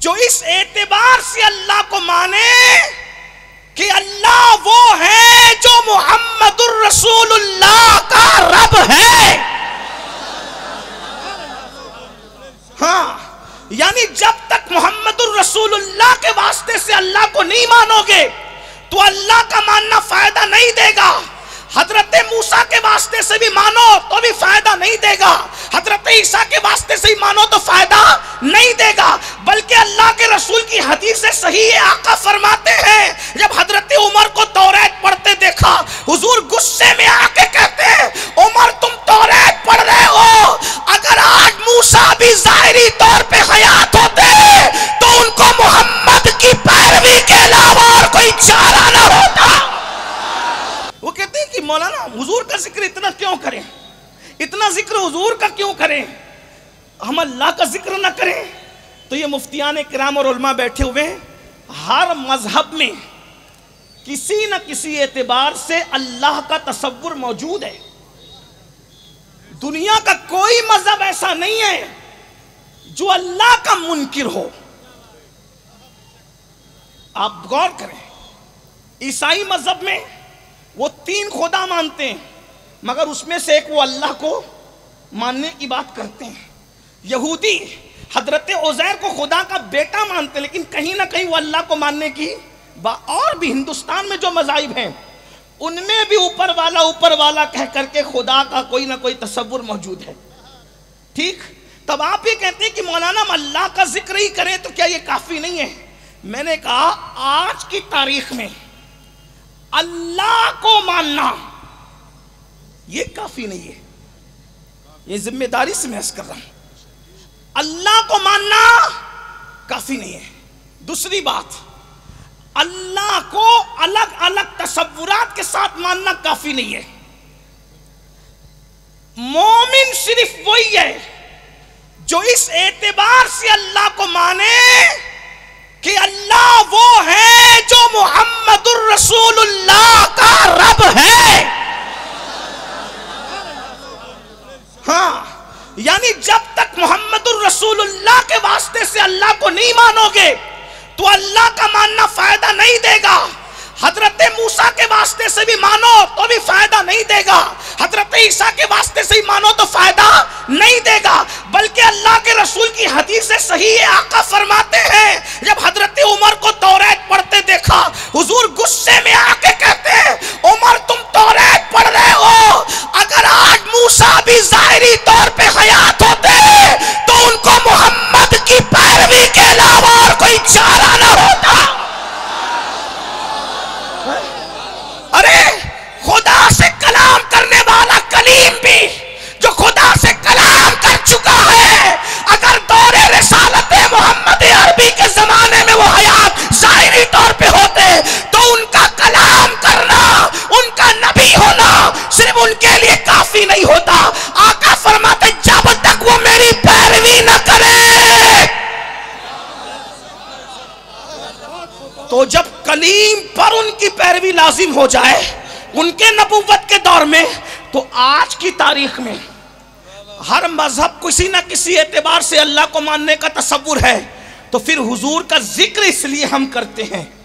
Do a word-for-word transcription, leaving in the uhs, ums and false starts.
جو اس اعتبار سے اللہ کو مانے کہ اللہ وہ ہے جو محمد الرسول اللہ کا رب ہے. ہاں یعنی جب تک محمد الرسول اللہ کے واسطے سے اللہ کو نہیں مانو گے تو اللہ کا ماننا فائدہ نہیں دے گا. حضرت موسیٰ کے واسطے سے بھی مانو تو بھی فائدہ نہیں دے گا. حضرت عیسیٰ کے واسطے سے بھی مانو تو فائدہ نہیں دے گا. بلکہ اللہ کے رسول کی حدیث صحیح آقا فرماتے ہیں جب حضرت عمر کو توریت پڑھتے دیکھا حضور غصے میں آ کے کہتے ہیں عمر تم توریت پڑھ رہے ہو, اگر آج موسیٰ بھی ظاہری طور پہ حیات ہوتے تو ان کو محمد کی پیروی کے علاوہ اور کوئی چارہ نہ ہوتا. وہ کہتے ہیں کہ مولانا حضور کا ذکر اتنا کیوں کریں, اتنا ذکر حضور کا کیوں کریں, ہم اللہ کا ذکر نہ کریں. تو یہ مفتیان کرام اور علماء بیٹھے ہوئے ہیں, ہر مذہب میں کسی نہ کسی اعتبار سے اللہ کا تصور موجود ہے. دنیا کا کوئی مذہب ایسا نہیں ہے جو اللہ کا منکر ہو. آپ غور کریں, عیسائی مذہب میں وہ تین خدا مانتے ہیں مگر اس میں سے ایک وہ اللہ کو ماننے کی بات کرتے ہیں. یہودی حضرت عزیر کو خدا کا بیٹا مانتے ہیں لیکن کہیں نہ کہیں وہ اللہ کو ماننے کی بات. اور بھی ہندوستان میں جو مذاہب ہیں ان میں بھی اوپر والا اوپر والا کہہ کر کے خدا کا کوئی نہ کوئی تصور موجود ہے. ٹھیک, تب آپ یہ کہتے ہیں کہ مولانا ہم اللہ کا ذکر ہی کریں تو کیا یہ کافی نہیں ہے؟ میں نے کہا آج کی تاریخ میں اللہ کو ماننا یہ کافی نہیں ہے. یہ ذمہ داری سے میں عرض کر رہا ہوں, اللہ کو ماننا کافی نہیں ہے. دوسری بات, اللہ کو الگ الگ تصورات کے ساتھ ماننا کافی نہیں ہے. مومن صرف وہی ہے جو اس اعتبار سے اللہ کو مانے کہ اللہ وہ ہے جو محمد الرسول اللہ کا رب ہے. ہاں یعنی جب تک محمد الرسول اللہ کے واسطے سے اللہ کو نہیں مانو گے تو اللہ کا ماننا فائدہ نہیں دے گا. حضرت موسیٰ کے واسطے سے بھی مانو تو بھی فائدہ نہیں دے گا. حضرت عیسیٰ کے واسطے سے بھی مانو تو فائدہ نہیں دے گا. بلکہ اللہ کے رسول کی حدیث صحیح آقا فرماتے ہیں جب حضرت عمر کو توریت پڑھتے دیکھا حضور غصے میں آ کے کہتے ہیں عمر تم توریت پڑھ رہے ہو, اگر آج موسیٰ بھی ظاہری طور پہ حیات ہوتے تو ان کو محمد کی پیروی کے علاوہ اور کوئی چارہ نہ ہوتا. ارے خدا سے کلام کرنے والا کلیم بھی جو خدا سے کلام کر چکا ہے, اگر دور رسالت محمد عربی کے زمانے میں وہ حیات ظاہری طور پہ ہوتے تو ان کا کلام کرنا, ان کا نبی ہونا صرف ان کے لیے کافی نہیں ہوتا. آقا فرماتے جب تک وہ میری پیروی نہ کرے تو جب کلیم پر ان کی پیروی لازم ہو جائے ان کے نبوت کے دور میں, تو آج کی تاریخ میں ہر مذہب کسی نہ کسی اعتبار سے اللہ کو ماننے کا تصور ہے. تو پھر حضور کا ذکر اس لیے ہم کرتے ہیں